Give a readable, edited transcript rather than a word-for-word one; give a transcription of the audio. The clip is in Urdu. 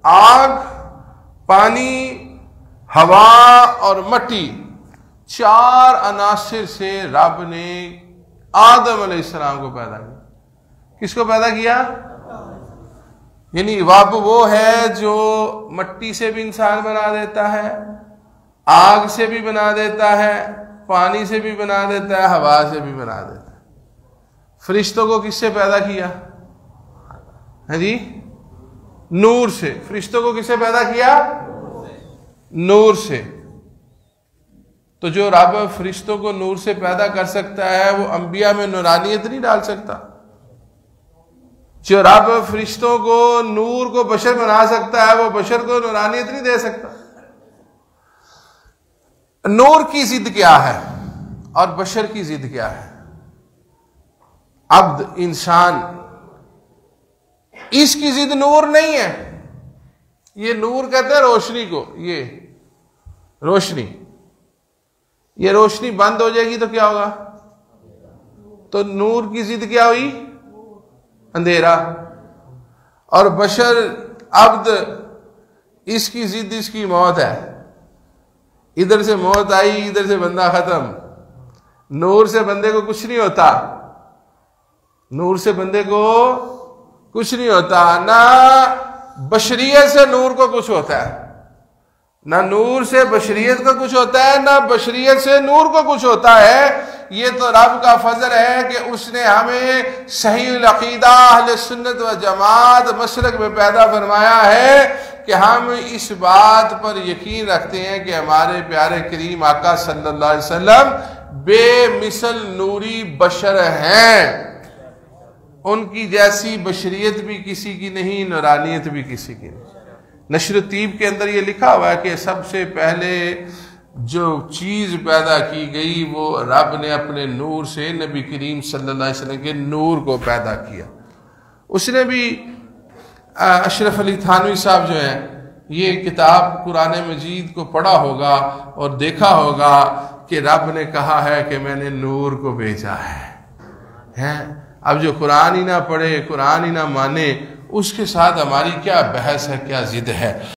آگ، پانی، ہوا اور مٹی، 4 عناصر سے رب نے آدم علیہ السلام کو پیدا کیا۔ کس کو پیدا کیا؟ یعنی رب وہ ہے جو مٹی سے بھی انسان بنا دیتا ہے، آگ سے بھی بنا دیتا ہے، پانی سے بھی بنا دیتا ہے، ہوا سے بھی بنا دیتا ہے۔ فرشتوں کو کس سے پیدا کیا؟ ہاں جی، نور سے۔ فرشتوں کو کس سے پیدا کیا؟ نور سے۔ تو جو رب فرشتوں کو نور سے پیدا کر سکتا ہے وہ انبیاء میں نورانیت نہیں ڈال سکتا؟ جو رب فرشتوں کو نور کو بشر بنا سکتا ہے وہ بشر کو نورانیت نہیں دے سکتا؟ نور کی ضد کیا ہے اور بشر کی ضد کیا ہے؟ عبد، انسان، اس کی ضد نور نہیں ہے۔ یہ نور کہتے ہیں روشنی کو، یہ روشنی، یہ روشنی بند ہو جائے گی تو کیا ہوگا؟ تو نور کی ضد کیا ہوئی؟ اندھیرا۔ اور بشر، عبد، اس کی ضد اس کی موت ہے۔ ادھر سے موت آئی، ادھر سے بندہ ختم۔ نور سے بندے کو کچھ نہیں ہوتا، نور سے بندے کو کچھ نہیں ہوتا، نہ بشریت سے نور کو کچھ ہوتا ہے، نہ نور سے بشریت کو کچھ ہوتا ہے، نہ بشریت سے نور کو کچھ ہوتا ہے۔ یہ تو رب کا فضل ہے کہ اس نے ہمیں صحیح العقیدہ اہل سنت و جماعت مسلک میں پیدا فرمایا ہے کہ ہم اس بات پر یقین رکھتے ہیں کہ ہمارے پیارے کریم آقا صلی اللہ علیہ وسلم بے مثل نوری بشر ہیں۔ ان کی جیسی بشریت بھی کسی کی نہیں، نورانیت بھی کسی کی نہیں۔ نشر الطیب کے اندر یہ لکھا ہوا ہے کہ سب سے پہلے جو چیز پیدا کی گئی وہ رب نے اپنے نور سے نبی کریم صلی اللہ علیہ وسلم کے نور کو پیدا کیا۔ اس نے بھی اشرف علی تھانوی صاحب جو ہیں یہ کتاب قرآن مجید کو پڑھا ہوگا اور دیکھا ہوگا کہ رب نے کہا ہے کہ میں نے نور کو بھیجا ہے۔ اب جو قرآن ہی نہ پڑھے، قرآن ہی نہ مانے، اس کے ساتھ ہماری کیا بحث ہے، کیا ضد ہے؟